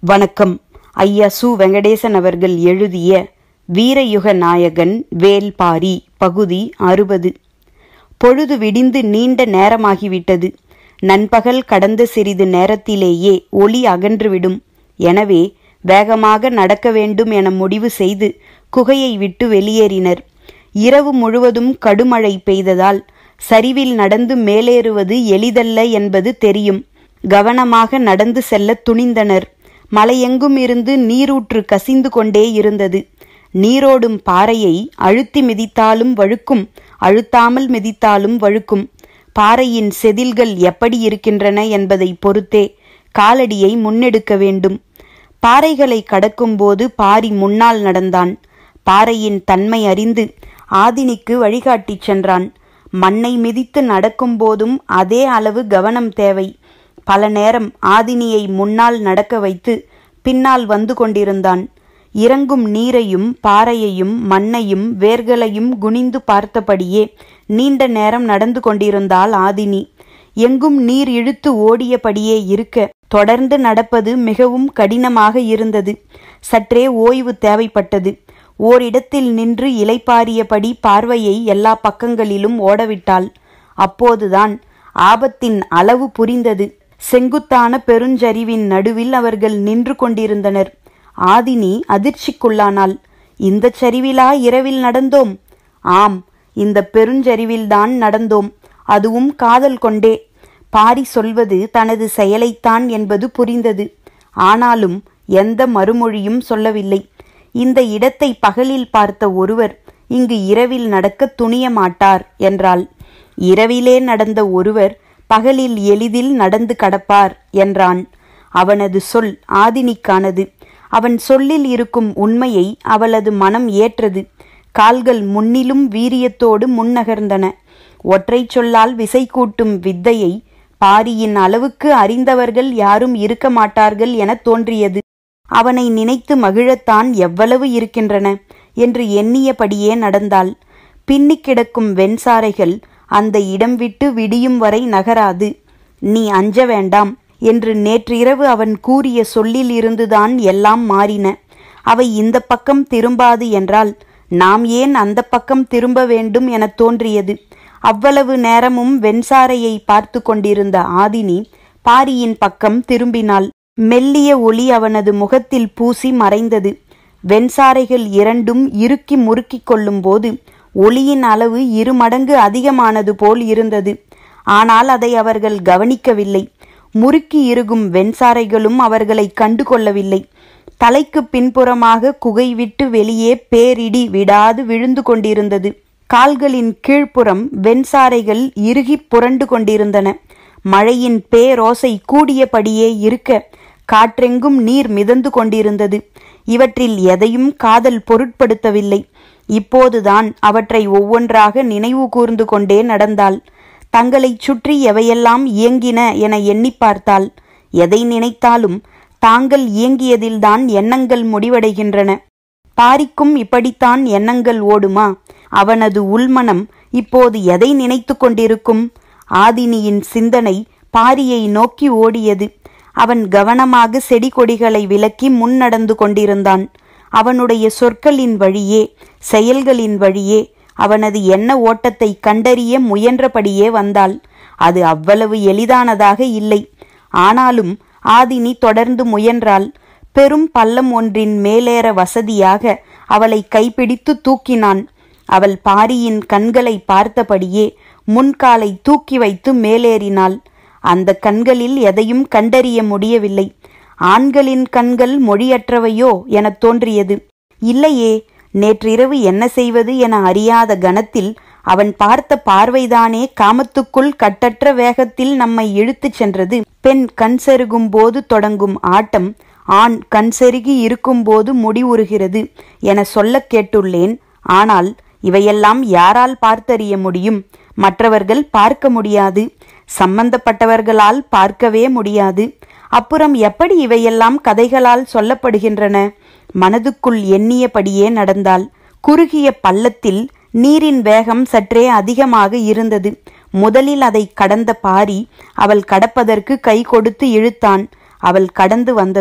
வணக்கம். ஐயா சு. வெங்கடேசன் அவர்கள் எழுதிய வீரயுக நாயகன் வேல்பாரி பகுதி 60. பொழுது விடிந்து நீண்ட நேரமாகிவிட்டது. நண்பகல் கடந்த சிறிது நேரத்திலேயே ஒளி அகன்றுவிடும். எனவே வேகமாக நடக்க வேண்டும் என முடிவு செய்து குகையை விட்டு வெளியேறினர். இரவு முழுவதும் கடுமழை பெய்ததால் சரிவில் நடந்து மேலேறுவது எளிதல்ல என்பது தெரியும். கவனமாக நடந்து செல்ல துணிந்தனர். மலையெங்கும் இருந்து நீரூற்று கசிந்து கொண்டே இருந்தது. நீரோடும் பாறையை அழுத்தி மிதித்தாலும் வழுக்கும், அழுத்தாமல் மிதித்தாலும் வழுக்கும். பாறையின் செதில்கள் எப்படி இருக்கின்றன என்பதை பொறுத்தே காலடியை முன்னெடுக்க வேண்டும். பாறைகளை கடக்கும்போது பாரி முன்னால் நடந்தான். பாறையின் தன்மை அறிந்து ஆதினிக்கு வழிகாட்டிச் சென்றான். மண்ணை மிதித்து நடக்கும்போதும் அதே அளவு கவனம் தேவை. பல நேரம் ஆதினியை முன்னால் நடக்க வைத்து பின்னால் வந்து கொண்டிருந்தான். இறங்கும் நீரையும் பாறையையும் மண்ணையும் வேர்களையும் குனிந்து பார்த்தபடியே நீண்ட நேரம் நடந்து கொண்டிருந்தாள் ஆதினி. எங்கும் நீர் இழுத்து ஓடியபடியே இருக்க தொடர்ந்து நடப்பது மிகவும் கடினமாக இருந்தது. சற்றே ஓய்வு தேவைப்பட்டது. ஓரிடத்தில் நின்று இலைப்பாரியபடி பார்வையை எல்லா பக்கங்களிலும் ஓடவிட்டாள். அப்போதுதான் ஆபத்தின் அளவு புரிந்தது. செங்குத்தான பெருஞ்சரிவின் நடுவில் அவர்கள் நின்று கொண்டிருந்தனர். ஆதினி அதிர்ச்சிக்குள்ளானாள். இந்த சரிவிலா இரவில் நடந்தோம்? ஆம், இந்த பெருஞ்சரிவில்தான் நடந்தோம், அதுவும் காதல் கொண்டே. பாரி சொல்வது தனது செயலைத்தான் என்பது புரிந்தது. ஆனாலும் எந்த மறுமொழியும் சொல்லவில்லை. இந்த இடத்தை பகலில் பார்த்த ஒருவர் இங்கு இரவில் நடக்க துணிய மாட்டார் என்றாள். இரவிலே நடந்த ஒருவர் பகலில் எளிதில் நடந்து கடப்பார் என்றான். அவனது சொல் ஆதினிக்கானது. அவன் சொல்லில் இருக்கும் உண்மையை அவளது மனம் ஏற்றது. கால்கள் முன்னிலும் வீரியத்தோடு முன்னகர்ந்தன. ஒற்றை சொல்லால் விசை கூட்டும் வித்தையை பாரியின் அளவுக்கு அறிந்தவர்கள் யாரும் இருக்க மாட்டார்கள் என தோன்றியது. அவனை நினைத்து மகிழத்தான் எவ்வளவு இருக்கின்றன என்று எண்ணியபடியே நடந்தாள். பின்னி கிடக்கும் வெண்சாரைகள் அந்த இடம் விட்டு விடியும் வரை நகராது. நீ அஞ்ச வேண்டாம் என்று நேற்றிரவு அவன் கூறிய சொல்லில் இருந்துதான் எல்லாம் மாறின. அவை இந்த பக்கம் திரும்பாது என்றால் நாம் ஏன் அந்த பக்கம் திரும்ப வேண்டும் என தோன்றியது. அவ்வளவு நேரமும் வெண்சாரையை பார்த்து கொண்டிருந்த ஆதினி பாரியின் பக்கம் திரும்பினாள். மெல்லிய ஒளி அவனது முகத்தில் பூசி மறைந்தது. வெண்சாரைகள் இரண்டும் இறுக்கி முறுக்கிக் கொள்ளும் போது ஒளியின் அளவு 2 மடங்கு அதிகமானது போல் இருந்தது. ஆனால் அதை அவர்கள் கவனிக்கவில்லை. முறுக்கி இறுகும் வெண்சாரைகளும் அவர்களை கண்டு கொள்ளவில்லை. தலைக்கு பின்புறமாக குகை விட்டு வெளியே பேரிடி விடாது விழுந்து கொண்டிருந்தது. கால்களின் கீழ்ப்புறம் வெண்சாரைகள் இறுகி புரண்டு கொண்டிருந்தன. மழையின் பேரோசை கூடியபடியே இருக்க காற்றெங்கும் நீர் மிதந்து கொண்டிருந்தது. இவற்றில் எதையும் காதல் பொருட்படுத்தவில்லை. இப்போதுதான் அவற்றை ஒவ்வொன்றாக நினைவு கூர்ந்து கொண்டே நடந்தாள். தங்களைச் சுற்றி எவையெல்லாம் இயங்கின என எண்ணி பார்த்தாள். எதை நினைத்தாலும் தாங்கள் இயங்கியதில்தான் எண்ணங்கள் முடிவடைகின்றன. பாரிக்கும் இப்படித்தான் எண்ணங்கள் ஓடுமா? அவனது உள்மனம் இப்போது எதை நினைத்து கொண்டிருக்கும்? ஆதினியின் சிந்தனை பாரியை நோக்கி ஓடியது. அவன் கவனமாக செடி கொடிகளை விலக்கி முன்னடந்து கொண்டிருந்தான். அவனுடைய சொற்களின் வழியே செயல்களின் வழியே அவனது எண்ண ஓட்டத்தை கண்டறிய முயன்றபடியே வந்தாள். அது அவ்வளவு எளிதானதாக இல்லை. ஆனாலும் ஆதினி தொடர்ந்து முயன்றாள். பெரும் பள்ளம் ஒன்றின் மேலேற வசதியாக அவளை கைப்பிடித்து தூக்கினான். அவள் பாரியின் கண்களை பார்த்தபடியே முன்காலை தூக்கி வைத்து மேலேறினாள். அந்த கண்களில் எதையும் கண்டறிய முடியவில்லை. ஆண்களின் கண்கள் மொழியற்றவையோ என தோன்றியது. இல்லையே, நேற்றிரவு என்ன செய்வது என அறியாத கணத்தில் அவன் பார்த்த பார்வைதானே காமத்துக்குள் கட்டற்ற வேகத்தில் நம்மை இழுத்துச் சென்றது. பெண் கண் செருகும் போது தொடங்கும் ஆட்டம் ஆண் கண் செருகி இருக்கும்போது முடிவுறுகிறது என சொல்ல கேட்டுள்ளேன். ஆனால் இவையெல்லாம் யாரால் பார்த்தறிய முடியும்? மற்றவர்கள் பார்க்க முடியாது. சம்பந்தப்பட்டவர்களால் பார்க்கவே முடியாது. அப்புறம் எப்படி இவையெல்லாம் கதைகளால் சொல்லப்படுகின்றன? மனதுக்குள் எண்ணியபடியே நடந்தாள். குறுகிய பள்ளத்தில் நீரின் வேகம் சற்றே அதிகமாக இருந்தது. முதலில் அதை கடந்த பாரி அவள் கடப்பதற்கு கை கொடுத்து இழுத்தான். அவள் கடந்து வந்ததும்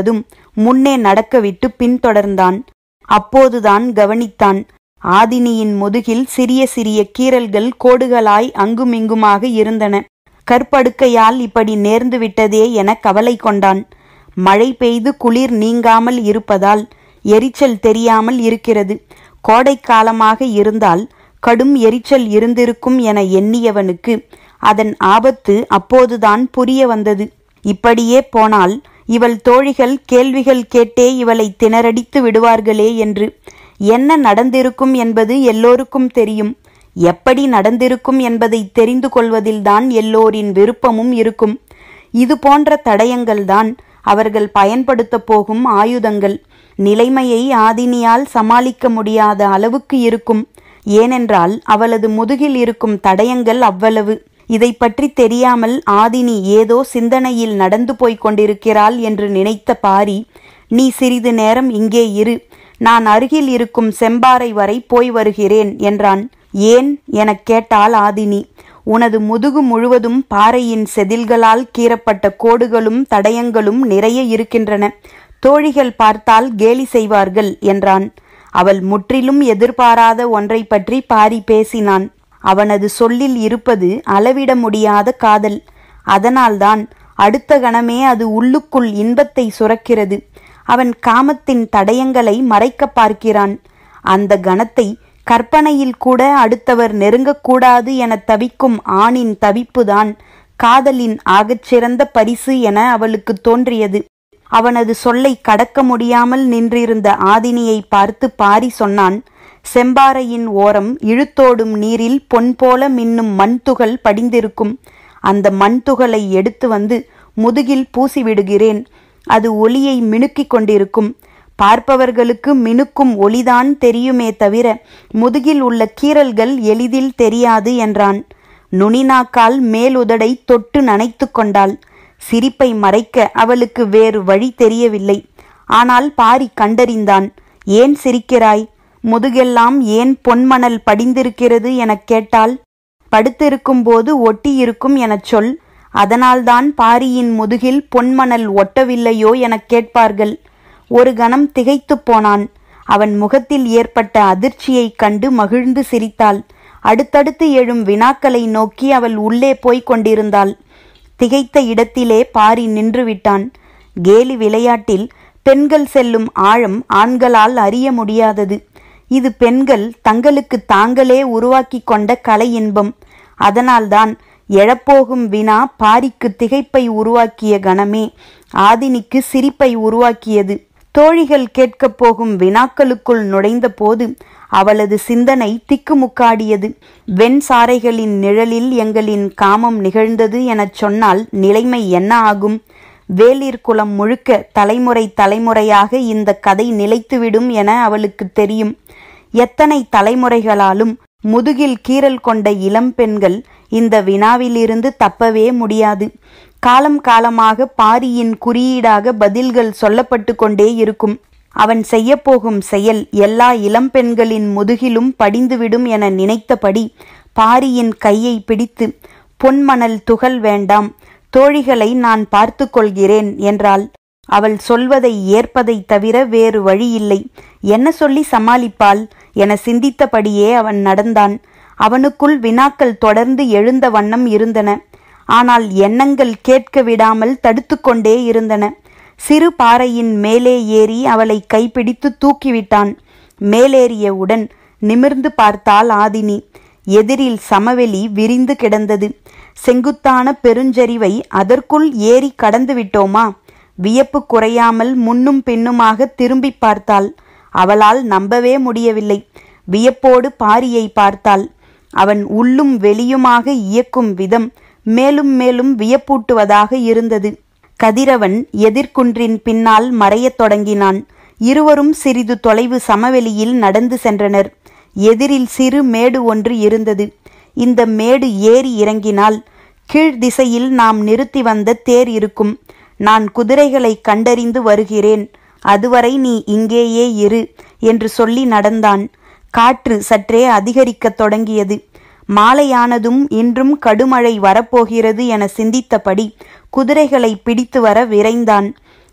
முன்னே நடக்கவிட்டு பின்தொடர்ந்தான். அப்போதுதான் கவனித்தான். ஆதினியின் முதுகில் சிறிய சிறிய கீறல்கள் கோடுகளாய் அங்குமிங்குமாக இருந்தன. கற்படுக்கையால் இப்படி நேர்ந்து விட்டதே என கவலை கொண்டான். மழை பெய்து குளிர் நீங்காமல் இருப்பதால் எரிச்சல் தெரியாமல் இருக்கிறது. கோடைக்காலமாக இருந்தால் கடும் எரிச்சல் இருந்திருக்கும் என எண்ணியவனுக்கு அதன் ஆபத்து அப்போதுதான் புரிய வந்தது. இப்படியே போனால் இவள் தோழிகள் கேள்விகள் கேட்டே இவளை திணறடித்து விடுவார்களே என்று. என்ன நடந்திருக்கும் என்பது எல்லோருக்கும் தெரியும். எப்படி நடந்திருக்கும் என்பதை தெரிந்து கொள்வதில்தான் எல்லோரின் விருப்பமும் இருக்கும். இது போன்ற தடயங்கள்தான் அவர்கள் பயன்படுத்த போகும் ஆயுதங்கள். நிலைமையை ஆதினியால் சமாளிக்க முடியாத அளவுக்கு இருக்கும். ஏனென்றால் அவளது முதுகில் இருக்கும் தடயங்கள் அவ்வளவு. இதை பற்றி தெரியாமல் ஆதினி ஏதோ சிந்தனையில் நடந்து போய்க் கொண்டிருக்கிறாள் என்று நினைத்த பாரி, நீ சிறிது நேரம் இங்கே இரு, நான் அருகில் இருக்கும் செம்பாறை வரை போய் வருகிறேன் என்றான். ஏன் எனக் கேட்டாள் ஆதினி. உனது முதுகு முழுவதும் பாறையின் செதில்களால் கீறப்பட்ட கோடுகளும் தடயங்களும் நிறைய இருக்கின்றன. தோழிகள் பார்த்தால் கேலி செய்வார்கள் என்றான். அவள் முற்றிலும் எதிர்பாராத ஒன்றை பற்றி பாரி பேசினான். அவனது சொல்லில் இருப்பது அளவிட முடியாத காதல். அதனால்தான் அடுத்த கணமே அது உள்ளுக்குள் இன்பத்தை சுரக்கிறது. அவன் காமத்தின் தடயங்களை மறைக்க பார்க்கிறான். அந்த கணத்தை கற்பனையில் கூட அடுத்தவர் நெருங்கக்கூடாது என தவிக்கும் ஆணின் தவிப்புதான் காதலின் ஆகச்சிறந்த பரிசு என அவளுக்கு தோன்றியது. அவனது சொல்லை கடக்க முடியாமல் நின்றிருந்த ஆதினியை பார்த்து பாரி சொன்னான், செம்பாறையின் ஓரம் இழுத்தோடும் நீரில் பொன் போல மின்னும் மண்துகள் படிந்திருக்கும். அந்த மண்துகளை எடுத்து வந்து முதுகில் பூசிவிடுகிறேன். அது ஒளியை மினுக்கிக் கொண்டிருக்கும். பார்ப்பவர்களுக்கு மினுக்கும் ஒளிதான் தெரியுமே தவிர முதுகில் உள்ள கீறல்கள் எளிதில் தெரியாது என்றான். நுனிநாக்கால் மேலுதடை தொட்டு நனைத்து கொண்டாள். சிரிப்பை மறைக்க அவளுக்கு வேறு வழி தெரியவில்லை. ஆனால் பாரி கண்டறிந்தான். ஏன் சிரிக்கிறாய்? முதுகெல்லாம் ஏன் பொன்மணல் படிந்திருக்கிறது எனக் கேட்டாள். படுத்திருக்கும் போது ஒட்டியிருக்கும் எனச் சொல். அதனால்தான் பாரியின் முதுகில் பொன்மணல் ஒட்டவில்லையோ எனக் கேட்பார்கள். ஒரு கணம் திகைத்து போனான். அவன் முகத்தில் ஏற்பட்ட அதிர்ச்சியைக் கண்டு மகிழ்ந்து சிரித்தாள். அடுத்தடுத்து எழும் வினாக்களை நோக்கி அவள் உள்ளே போய்க் கொண்டிருந்தாள். திகைத்த இடத்திலே பாரி நின்று விட்டான். கேலி விளையாட்டில் பெண்கள் செல்லும் ஆழம் ஆண்களால் அறிய முடியாதது. இது பெண்கள் தங்களுக்கு தாங்களே உருவாக்கி கொண்ட கலை இன்பம். அதனால்தான் எழப்போகும் வினா பாரிக்கு திகைப்பை உருவாக்கிய கணமே ஆதினிக்கு சிரிப்பை உருவாக்கியது. தோழிகள் கேட்கப் போகும் வினாக்களுக்குள் நுழைந்த போது அவளது சிந்தனை திக்குமுக்காடியது. வெண் சாரைகளின் நிழலில் எங்களின் காமம் நிகழ்ந்தது எனச் சொன்னால் நிலைமை என்ன ஆகும்? வேளிர் குலம் முழுக்க தலைமுறை தலைமுறையாக இந்த கதை நிலைத்துவிடும் என அவளுக்கு தெரியும். எத்தனை தலைமுறைகளாலும் முதுகில் கீறல் கொண்ட இளம் பெண்கள் இந்த வினாவிலிருந்து தப்பவே முடியாது. காலம் காலமாக பாரியின் குறியீடாக பதில்கள் சொல்லப்பட்டு கொண்டே இருக்கும். அவன் செய்யப்போகும் செயல் எல்லா இளம்பெண்களின் முதுகிலும் படிந்துவிடும் என நினைத்தபடி பாரியின் கையை பிடித்து, பொன்மணல் துகள் வேண்டாம், தோழிகளை நான் பார்த்து கொள்கிறேன் என்றாள். அவள் சொல்வதை ஏற்பதை தவிர வேறு வழியில்லை. என்ன சொல்லி சமாளிப்பாள் என சிந்தித்தபடியே அவன் நடந்தான். அவனுக்குள் வினாக்கள் தொடர்ந்து எழுந்த வண்ணம் இருந்தன. ஆனால் எண்ணங்கள் கேட்க விடாமல் தடுத்து கொண்டே இருந்தன. சிறு பாறையின் மேலே ஏறி அவளை கைப்பிடித்து தூக்கிவிட்டான். மேலேறியவுடன் நிமிர்ந்து பார்த்தாள் ஆதினி. எதிரில் சமவெளி விரிந்து கிடந்தது. செங்குத்தான பெருஞ்சரிவை அதற்குள் ஏறி கடந்து விட்டோமா? வியப்பு குறையாமல் முன்னும் பின்னுமாக திரும்பி பார்த்தாள். அவளால் நம்பவே முடியவில்லை. வியப்போடு பாரியை பார்த்தாள். அவன் உள்ளும் வெளியுமாக இயக்கும் விதம் மேலும் மேலும் வியப்பூட்டுவதாக இருந்தது. கதிரவன் எதிர்குன்றின் பின்னால் மறையத் தொடங்கினான். இருவரும் சிறிது தொலைவு சமவெளியில் நடந்து சென்றனர். எதிரில் சிறு மேடு ஒன்று இருந்தது. இந்த மேடு ஏறி இறங்கினால் கீழ் திசையில் நாம் நிறுத்தி வந்த தேர் இருக்கும். நான் குதிரைகளை கண்டறிந்து வருகிறேன், அதுவரை நீ இங்கேயே இரு என்று சொல்லி நடந்தான். காற்று சற்றே அதிகரிக்கத் தொடங்கியது. மாலையானதும் இன்றும் கடுமழை வரப்போகிறது என சிந்தித்தபடி குதிரைகளை பிடித்து வர விரைந்தான்.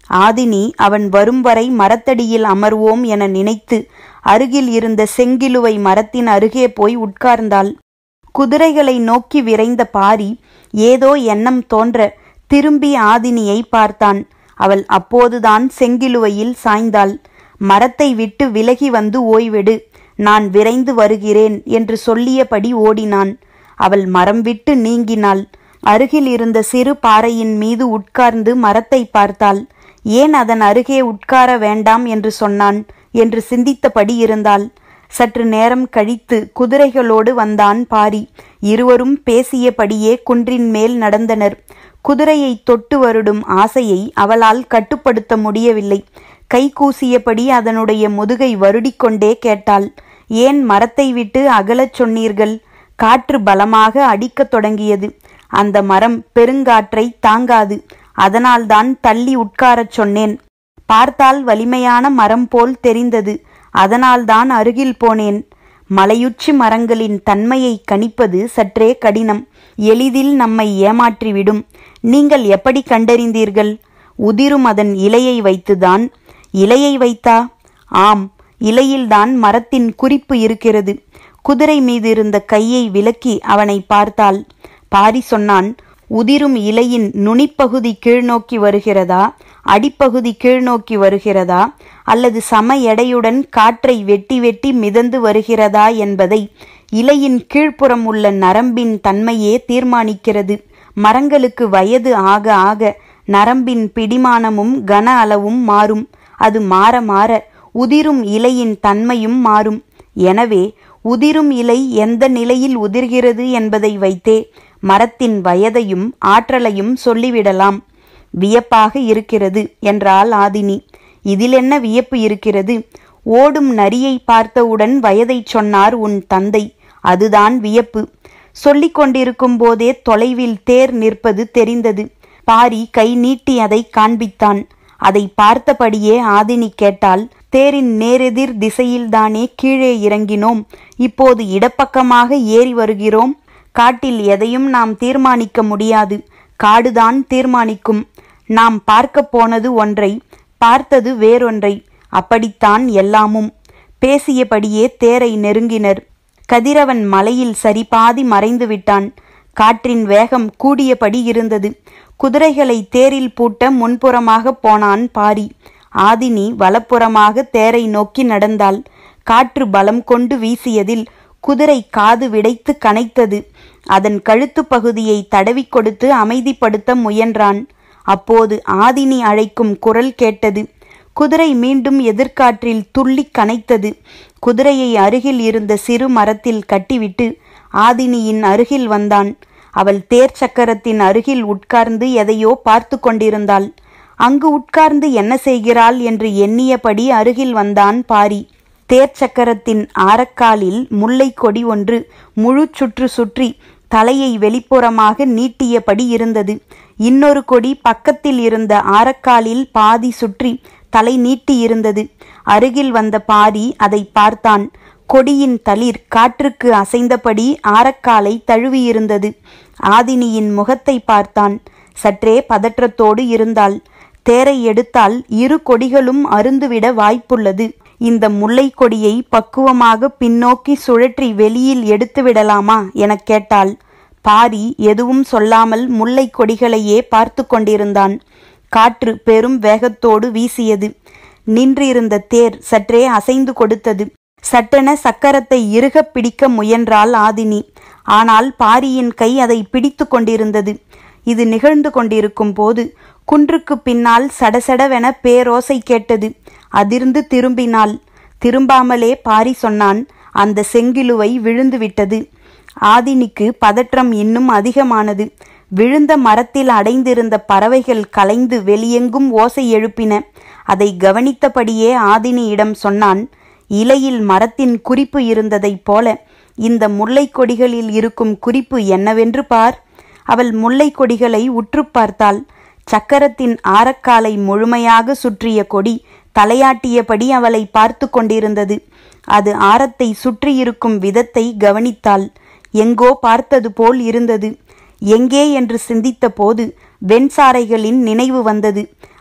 ஆதினி அவன் வரும் வரை மரத்தடியில் அமர்வோம் என நினைத்து அருகில் இருந்த செங்கிலுவை மரத்தின் அருகே போய் உட்கார்ந்தாள். குதிரைகளை நோக்கி விரைந்த பாரி ஏதோ எண்ணம் தோன்ற திரும்பி ஆதினியை பார்த்தான். அவள் அப்போதுதான் செங்கிலுவையில் சாய்ந்தாள். மரத்தை விட்டு விலகி வந்து ஓய்வெடு, நான் விரைந்து வருகிறேன் என்று சொல்லியபடி ஓடினான். அவள் மரம் விட்டு நீங்கினாள். அருகில் இருந்த சிறு பாறையின் மீது உட்கார்ந்து மரத்தை பார்த்தாள். ஏன் அதன் அருகே உட்கார வேண்டாம் என்று சொன்னான் என்று சிந்தித்தபடி இருந்தாள். சற்று நேரம் கழித்து குதிரைகளோடு வந்தான் பாரி. இருவரும் பேசியபடியே குன்றின் மேல் நடந்தனர். குதிரையை தொட்டு வருடும் ஆசையை அவளால் கட்டுப்படுத்த முடியவில்லை. கை கூசியபடி அதனுடைய முதுகை வருடிக்கொண்டே கேட்டாள், ஏன் மரத்தை விட்டு அகலச் சொன்னீர்கள்? காற்று பலமாக அடிக்கத் தொடங்கியது. அந்த மரம் பெருங்காற்றை தாங்காது, அதனால்தான் தள்ளி உட்காரச் சொன்னேன். பார்த்தால் வலிமையான மரம் போல் தெரிந்தது, அதனால்தான் அருகில் போனேன். மலையுச்சி மரங்களின் தன்மையை கணிப்பது சற்றே கடினம், எளிதில் நம்மை ஏமாற்றிவிடும். நீங்கள் எப்படி கண்டறிந்தீர்கள்? உதிரும் அதன் இலையை வைத்துதான். இலையை வைத்தா? ஆம், இலையில்தான் மரத்தின் குறிப்பு இருக்கிறது. குதிரை மீது இருந்த கையை விலக்கி அவனை பார்த்தாள். பாரி சொன்னான், உதிரும் இலையின் நுனிப்பகுதி கீழ்நோக்கி வருகிறதா, அடிப்பகுதி கீழ்நோக்கி வருகிறதா, அல்லது சம எடையுடன் காற்றை வெட்டி வெட்டி மிதந்து வருகிறதா என்பதை இலையின் கீழ்ப்புறம் உள்ள நரம்பின் தன்மையே தீர்மானிக்கிறது. மரங்களுக்கு வயது ஆக ஆக நரம்பின் பிடிமானமும் கன அளவும் மாறும். அது மாற மாற உதிரும் இலையின் தன்மையும் மாறும். எனவே உதிரும் இலை எந்த நிலையில் உதிர்கிறது என்பதை வைத்தே மரத்தின் வயதையும் ஆற்றலையும் சொல்லிவிடலாம். வியப்பாக இருக்கிறது என்றாள் ஆதினி. இதில் என்ன வியப்பு இருக்கிறது? ஓடும் நரியை பார்த்தவுடன் வயதை சொன்னார் உன் தந்தை, அதுதான் வியப்பு. சொல்லிக் கொண்டிருக்கும் போதே தொலைவில் தேர் நிற்பது தெரிந்தது. பாரி கை நீட்டி அதை காண்பித்தான். அதை பார்த்தபடியே ஆதினி கேட்டாள், தேரின் நேரெதிர் திசையில்தானே கீழே இறங்கினோம், இப்போது இடப்பக்கமாக ஏறி வருகிறோம். காட்டில் எதையும் நாம் தீர்மானிக்க முடியாது, காடுதான் தீர்மானிக்கும். நாம் பார்க்க போனது ஒன்றை, பார்த்தது வேறொன்றை, அப்படித்தான் எல்லாமும். பேசியபடியே தேரை நெருங்கினர். கதிரவன் மலையில் சரிபாதி மறைந்து விட்டான். காற்றின் வேகம் கூடியபடி இருந்தது. குதிரைகளை தேரில் பூட்ட முன்புறமாக போனான் பாரி. ஆதினி வலப்புறமாக தேரை நோக்கி நடந்தாள். காற்று பலம் கொண்டு வீசியதில் குதிரை காது விடைத்து கனைத்தது. அதன் கழுத்து பகுதியை தடவி கொடுத்து அமைதிப்படுத்த முயன்றான். அப்போது ஆதினி அழைக்கும் குரல் கேட்டது. குதிரை மீண்டும் எதிர்காற்றில் துள்ளி கனைத்தது. குதிரையை அருகில் இருந்த சிறு மரத்தில் கட்டிவிட்டு ஆதினியின் அருகில் வந்தான். அவள் தேர் சக்கரத்தின் அருகில் உட்கார்ந்து எதையோ பார்த்து கொண்டிருந்தாள். அங்கு உட்கார்ந்து என்ன செய்கிறாள் என்று எண்ணியபடி அருகில் வந்தான் பாரி. தேர் சக்கரத்தின் ஆரக்காலில் முல்லை கொடி ஒன்று முழு சுற்று சுற்றி தலையை வெளிப்புறமாக நீட்டியபடி இருந்தது. இன்னொரு கொடி பக்கத்தில் இருந்த ஆரக்காலில் பாதி சுற்றி தலை நீட்டி இருந்தது. அருகில் வந்த பாரி அதை பார்த்தான். கொடியின் தளிர் காற்றுக்கு அசைந்தபடி ஆரக்காலை தழுவியிருந்தது. ஆதினியின் முகத்தை பார்த்தான். சற்றே பதற்றத்தோடு இருந்தாள். தேரை எடுத்தால் இரு கொடிகளும் அருந்துவிட வாய்ப்புள்ளது. இந்த முல்லை கொடியை பக்குவமாக பின்னோக்கி சுழற்றி வெளியில் எடுத்து விடலாமா எனக் கேட்டாள். பாரி எதுவும் சொல்லாமல் முல்லை கொடிகளையே பார்த்து கொண்டிருந்தான். காற்று பெரும் வேகத்தோடு வீசியது. நின்றிருந்த தேர் சற்றே அசைந்து கொடுத்தது. சட்டென சக்கரத்தை இறுகப் பிடிக்க முயன்றாள் ஆதினி. ஆனால் பாரியின் கை அதை பிடித்து கொண்டிருந்தது. இது நிகழ்ந்து கொண்டிருக்கும் போது குன்றுக்கு பின்னால் சடசடவென பேரோசை கேட்டது. அதிர்ந்து திரும்பினாள். திரும்பாமலே பாரி சொன்னான், அந்த செங்கிலுவை விழுந்து விட்டது. ஆதினிக்கு பதற்றம் இன்னும் அதிகமானது. விழுந்த மரத்தில் அடைந்திருந்த பறவைகள் கலைந்து வெளியெங்கும் ஓசை எழுப்பின. அதை கவனித்தபடியே ஆதினியிடம் சொன்னான், இலையில் மரத்தின் குறிப்பு இருந்ததைப் போல இந்த முல்லை கொடிகளில் இருக்கும் குறிப்பு என்னவென்று பார். அவள் முல்லை கொடிகளை உற்று பார்த்தாள். சக்கரத்தின் ஆரக்காலை முழுமையாக சுற்றிய கொடி தலையாட்டியபடி அவளை பார்த்து கொண்டிருந்தது. அது ஆரத்தை சுற்றியிருக்கும் விதத்தை கவனித்தாள். எங்கோ பார்த்தது போல் இருந்தது. எங்கே என்று சிந்தித்த போது வெண்சாரைகளின் நினைவு வந்தது.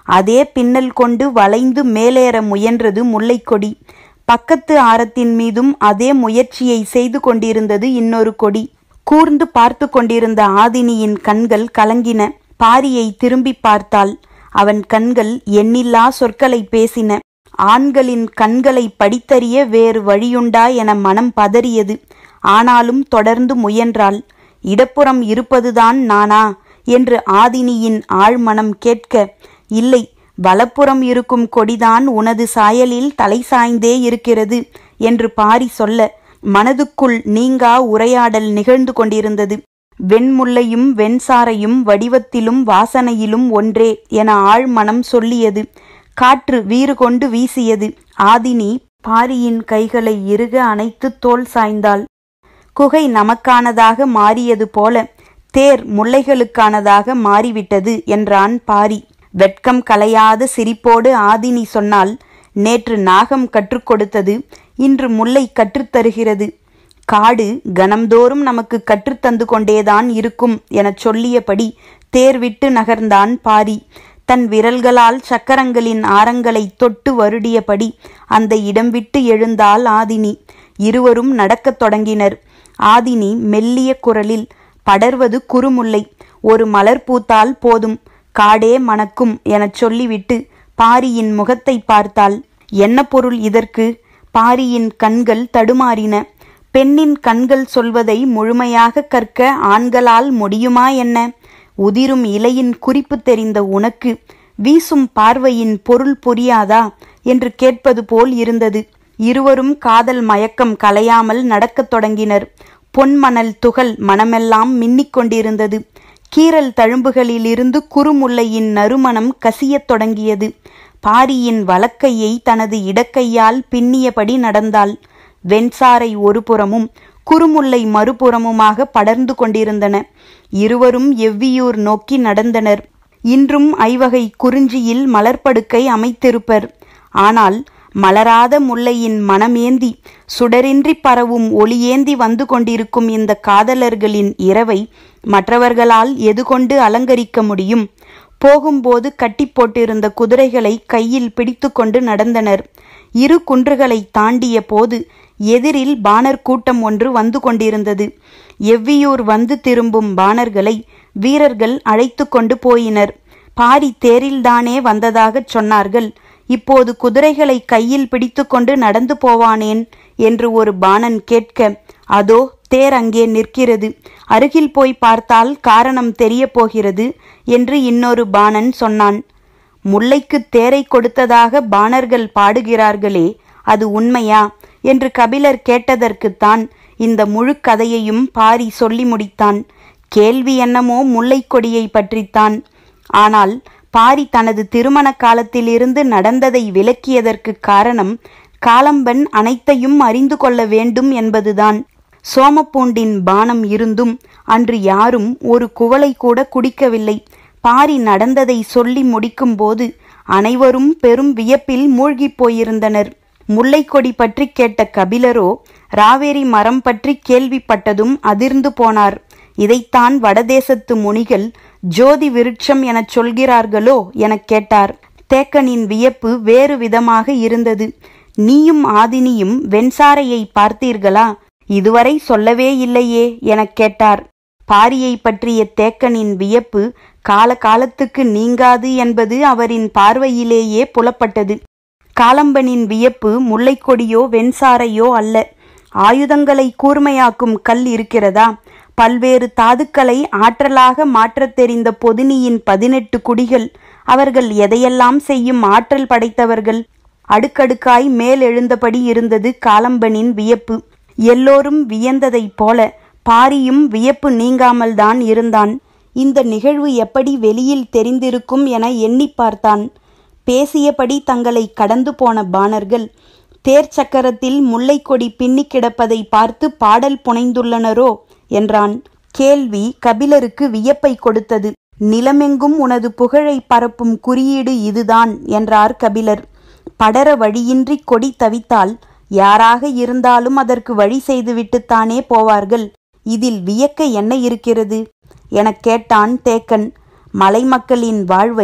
அதே பின்னல் கொண்டு வளைந்து மேலேற முயன்றது முல்லைக்கொடி. பக்கத்து ஆரத்தின் மீதும் அதே முயற்சியை செய்து கொண்டிருந்தது இன்னொரு கொடி. கூர்ந்து பார்த்து கொண்டிருந்த ஆதினியின் கண்கள் கலங்கின. பாரியை திரும்பி பார்த்தாள். அவன் கண்கள் எண்ணில்லா சொற்களை பேசின. ஆண்களின் கண்களை படித்தறிய வேறு வழியுண்டா என மனம் பதறியது. ஆனாலும் தொடர்ந்து முயன்றாள். இடப்புறம் இருப்பதுதான் நானா என்று ஆதினியின் ஆழ்மனம் கேட்க, இல்லை, வலப்புறம் இருக்கும் கொடிதான் உனது சாயலில் தலை சாய்ந்தே இருக்கிறது என்று பாரி சொல்ல, மனதுக்குள் நீங்கா உரையாடல் நிகழ்ந்து கொண்டிருந்தது. வெண்முல்லையும் வெண்சாரையும் வடிவத்திலும் வாசனையிலும் ஒன்றே என ஆழ்மனம் சொல்லியது. காற்று வீறு கொண்டு வீசியது. ஆதினி பாரியின் கைகளை இறுக அணைத்து தோள் சாய்ந்தாள். குகை நமக்கானதாக மாறியது போல தேர் முல்லைகளுக்கானதாக மாறிவிட்டது என்றான் பாரி. வெட்கம் கலையாத சிரிப்போடு ஆதினி சொன்னால், நேற்று நாகம் கற்றுக் கொடுத்தது இன்று முல்லை கற்றுத்தருகிறது. காடு கணம்தோறும் நமக்கு கற்றுத்தந்து கொண்டேதான் இருக்கும் எனச் சொல்லியபடி தேர் விட்டு நகர்ந்தான் பாரி. தன் விரல்களால் சக்கரங்களின் ஆரங்களை தொட்டு வருடியபடி அந்த இடம் விட்டு எழுந்தாள் ஆதினி. இருவரும் நடக்கத் தொடங்கினர். ஆதினி மெல்லிய குரலில், படர்வது குறுமுல்லை, ஒரு மலர் பூத்தால் போதும், காடே மணக்கும் எனச் சொல்லிவிட்டு பாரியின் முகத்தை பார்த்தாள். என்ன பொருள் இதற்கு? பாரியின் கண்கள் தடுமாறின. பெண்ணின் கண்கள் சொல்வதை முழுமையாக கற்க ஆண்களால் முடியுமா என்ன? உதிரும் இலையின் குறிப்பு தெரிந்த உனக்கு வீசும் பார்வையின் பொருள் புரியாதா என்று கேட்பது போல் இருந்தது. இருவரும் காதல் மயக்கம் கலையாமல் நடக்கத் தொடங்கினர். பொன்மணல் துகள் மனமெல்லாம் மின்னிக் கொண்டிருந்தது. கீரல் தழும்புகளிலிருந்து குறுமுல்லையின் நறுமணம் கசியத் தொடங்கியது. பாரியின் வலக்கையை தனது இடக்கையால் பின்னியபடி நடந்தாள். வெண்சாரை ஒரு புறமும் குறுமுல்லை மறுபுறமுமாக படர்ந்து கொண்டிருந்தன. இருவரும் எவ்வியூர் நோக்கி நடந்தனர். இன்றும் ஐவகை குறிஞ்சியில் மலர்படுக்கை அமைத்திருப்பர். ஆனால் மலராத முல்லையின் மனமேந்தி சுடரின்றி பரவும் ஒளியேந்தி வந்து கொண்டிருக்கும் இந்த காதலர்களின் இரவை மற்றவர்களால் எது கொண்டு அலங்கரிக்க முடியும்? போகும்போது கட்டி போட்டிருந்த குதிரைகளை கையில் பிடித்து கொண்டு நடந்தனர். இரு குன்றுகளை தாண்டிய போது எதிரில் பாணர் கூட்டம் ஒன்று வந்து கொண்டிருந்தது. எவ்வியூர் வந்து திரும்பும் பாணர்களை வீரர்கள் அழைத்து கொண்டு போயினர். பாரி தேரில்தானே வந்ததாகச் சொன்னார்கள். இப்போது குதிரைகளை கையில் பிடித்து கொண்டு நடந்து போவானேன் என்று ஒரு பாணன் கேட்க, அதோ தேர் அங்கே நிற்கிறது, அருகில் போய் பார்த்தால் காரணம் தெரிய போகிறது என்று இன்னொரு பாணன் சொன்னான். முல்லைக்கு தேரை கொடுத்ததாக பாணர்கள் பாடுகிறார்களே, அது உண்மையா என்று கபிலர் கேட்டதற்குத்தான் இந்த முழு கதையையும் பாரி சொல்லி முடித்தான். கேள்வி என்னமோ முல்லைக்கொடியை பற்றித்தான். ஆனால் பாரி தனது திருமண காலத்திலிருந்து நடந்ததை விளக்கியதற்கு காரணம் காலம்பன் அனைத்தையும் அறிந்து கொள்ள வேண்டும் என்பதுதான். சோமப்பூண்டின் பானம் இருந்தும் அன்று யாரும் ஒரு குவளை கூட குடிக்கவில்லை. பாரி நடந்ததை சொல்லி முடிக்கும் போது அனைவரும் பெரும் வியப்பில் மூழ்கிப் போயிருந்தனர். முல்லைக்கொடி பற்றி கேட்ட கபிலரோ ராவேரி மரம் பற்றி கேள்விப்பட்டதும் அதிர்ந்து போனார். இதைத்தான் வடதேசத்து முனிகள் ஜோதி விருட்சம் எனச் சொல்கிறார்களோ எனக் கேட்டார். தேக்கனின் வியப்பு வேறு விதமாக இருந்தது. நீயும் ஆதினியும் வெண்சாரையை பார்த்தீர்களா? இதுவரை சொல்லவே இல்லையே எனக் கேட்டார். பாரியை பற்றிய தேக்கனின் வியப்பு காலகாலத்துக்கு நீங்காது என்பது அவரின் பார்வையிலேயே புலப்பட்டது. காலம்பனின் வியப்பு முல்லைக்கொடியோ வெண்சாரையோ அல்ல. ஆயுதங்களை கூர்மையாக்கும் கல் இருக்கிறதா? பல்வேறு தாதுக்களை ஆற்றலாக மாற்றத் தெரிந்த பொதினியின் 18 குடிகள். அவர்கள் எதையெல்லாம் செய்யும் ஆற்றல் படைத்தவர்கள். அடுக்கடுக்காய் மேல் எழுந்தபடி இருந்தது காலம்பனின் வியப்பு. எல்லோரும் வியந்ததைப் போல பாரியும் வியப்பு நீங்காமல் தான் இருந்தான். இந்த நிகழ்வு எப்படி வெளியில் தெரிந்திருக்கும் என எண்ணி பார்த்தான். பேசியபடி தங்களை கடந்து போன பாணர்கள் தேர் சக்கரத்தில் முல்லைக்கொடி பின்னி கிடப்பதை பார்த்து பாடல் புனைந்துள்ளனரோ என்றான். கேள்வி கபிலருக்கு வியப்பை கொடுத்தது. நிலமெங்கும் உனது புகழை பரப்பும் குறியீடு இதுதான் என்றார் கபிலர். படர வழியின்றி கொடி தவித்தால் யாராக இருந்தாலும் அதற்கு வழி செய்துவிட்டுத்தானே போவார்கள். இதில் வியக்க என்ன இருக்கிறது எனக் கேட்டான் தேக்கன். மலை மக்களின் வாழ்வை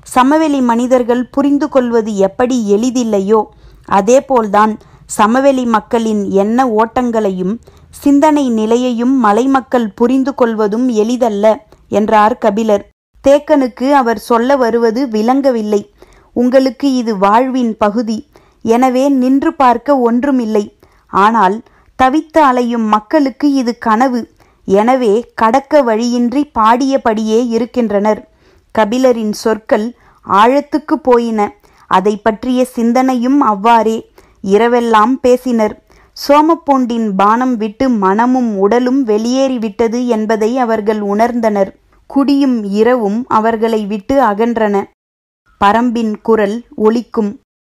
சமவெளி மனிதர்கள் புரிந்து கொள்வது எப்படி எளிதில்லையோ அதேபோல்தான் சமவெளி மக்களின் எண்ண ஓட்டங்களையும் சிந்தனை நிலையையும் மலைமக்கள் புரிந்து கொள்வதும் எளிதல்ல என்றார் கபிலர். தேக்கனுக்கு அவர் சொல்ல வருவது விளங்கவில்லை. உங்களுக்கு இது வாழ்வின் பகுதி, எனவே நின்று பார்க்க ஒன்றுமில்லை. ஆனால் தவித்து அலையும் மக்களுக்கு இது கனவு, எனவே கடக்க வழியின்றி பாடியபடியே இருக்கின்றனர். கபிலரின் சொற்கள் ஆழத்துக்கு போயின. அதை பற்றிய சிந்தனையும் அவ்வாறே. இரவெல்லாம் பேசினர். சோமப்பூண்டின் பானம் விட்டு மனமும் உடலும் வெளியேறிவிட்டது என்பதை அவர்கள் உணர்ந்தனர். குடியும் இரவும் அவர்களை விட்டு அகன்றன. பரம்பின் குரல் ஒலிக்கும்.